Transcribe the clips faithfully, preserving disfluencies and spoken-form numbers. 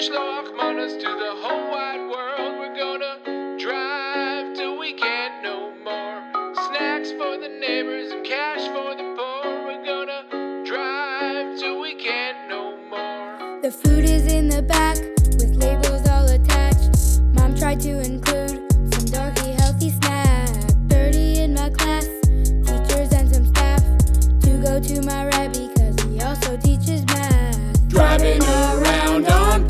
Mishloach manas to the whole wide world. We're gonna drive till we can't no more. Snacks for the neighbors and cash for the poor. We're gonna drive till we can't no more. The food is in the back with labels all attached. Mom tried to include some dorky healthy snack. thirty in my class, teachers and some staff, to go to my rabbi cause he also teaches math. Driving around on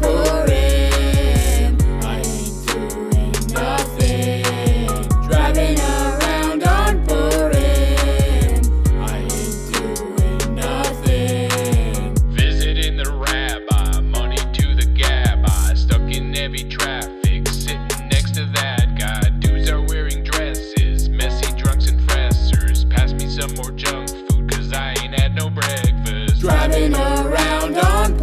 Purim, I ain't doing nothing. Driving around on Purim, I ain't doing nothing. Visiting the rabbi, money to the gabbai, stuck in heavy traffic, sitting next to that guy. Dudes are wearing dresses, messy drunks and fressers. Pass me some more junk food cause I ain't had no breakfast. Driving around on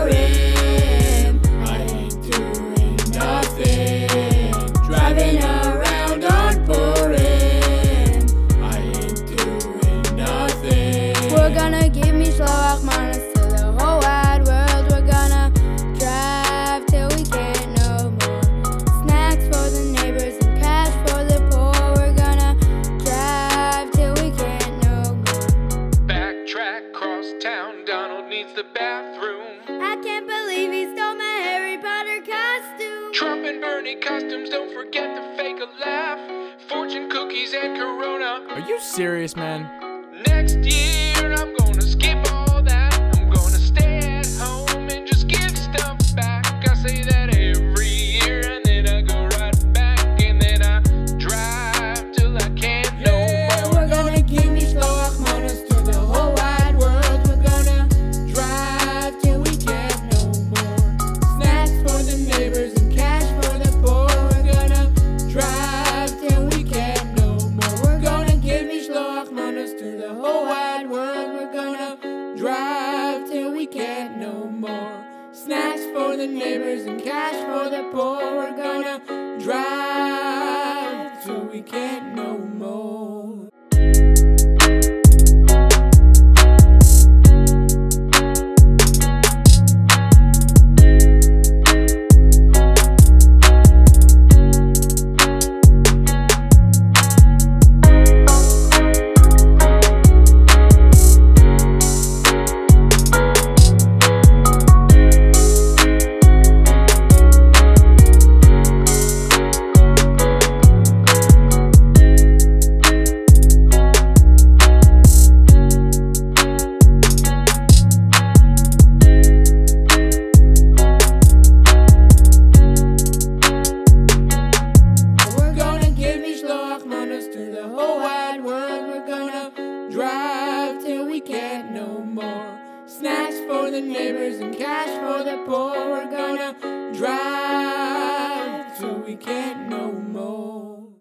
Purim, I ain't doing nothing. Driving around on Purim, I ain't doing nothing. We're gonna give Mishloach manas to the whole wide world. We're gonna drive till we can't no more. Snacks for the neighbors and cash for the poor. We're gonna drive till we can't no more. Backtrack, cross town, Donald needs the bathroom. I can't believe he stole my Harry Potter costume. Trump and Bernie costumes, don't forget to fake a laugh. Fortune cookies and Corona. Are you serious, man? Next year I'm gonna skip all that. I'm gonna stay at home and just give stuff back. I say that every year and then I go right back. And then I drive till I can't no Yeah, more. we're gonna give Mishloach manas to the whole wide world. We're gonna drive till we can't no more. Snacks for the neighbors and cash for the poor. We're gonna drive till we can't no more. We're gonna give Mishloach manas to the whole wide world. We're gonna drive till we can't no more. Snacks for the neighbors and cash for the poor. We're gonna drive till we can't no more. To the whole wide world, we're gonna drive till we can't no more. Snacks for the neighbors and cash for the poor. We're gonna drive till we can't no more.